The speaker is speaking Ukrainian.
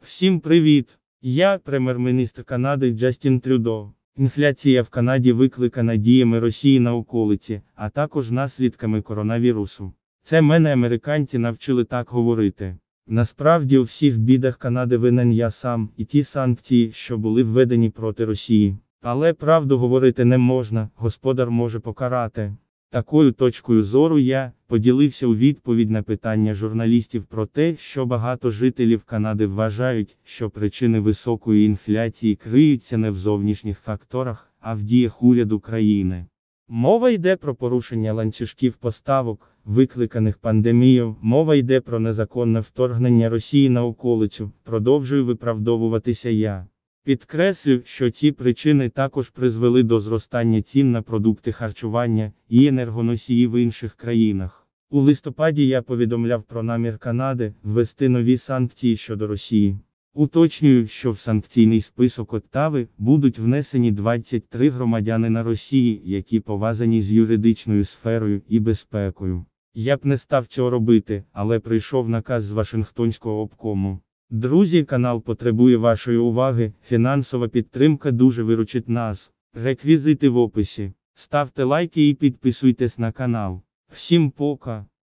Всім привіт! Я прем'єр-міністр Канади Джастін Трюдо. Інфляція в Канаді викликана діями Росії на околиці, а також наслідками коронавірусу. Це мене американці навчили так говорити. Насправді у всіх бідах Канади винен я сам, і ті санкції, що були введені проти Росії. Але правду говорити не можна, господар може покарати. Такою точкою зору я поділився у відповідь на питання журналістів про те, що багато жителів Канади вважають, що причини високої інфляції криються не в зовнішніх факторах, а в діях уряду країни. Мова йде про порушення ланцюжків поставок, викликаних пандемією, мова йде про незаконне вторгнення Росії на околицю, продовжую виправдовуватися я. Підкреслю, що ці причини також призвели до зростання цін на продукти харчування і енергоносії в інших країнах. У листопаді я повідомляв про намір Канади ввести нові санкції щодо Росії. Уточнюю, що в санкційний список Оттави будуть внесені 23 громадянина Росії, які пов'язані з юридичною сферою і безпекою. Я б не став цього робити, але прийшов наказ з Вашингтонського обкому. Друзі, канал потребує вашої уваги, фінансова підтримка дуже виручить нас. Реквізити в описі. Ставте лайки і підписуйтесь на канал. Всім пока!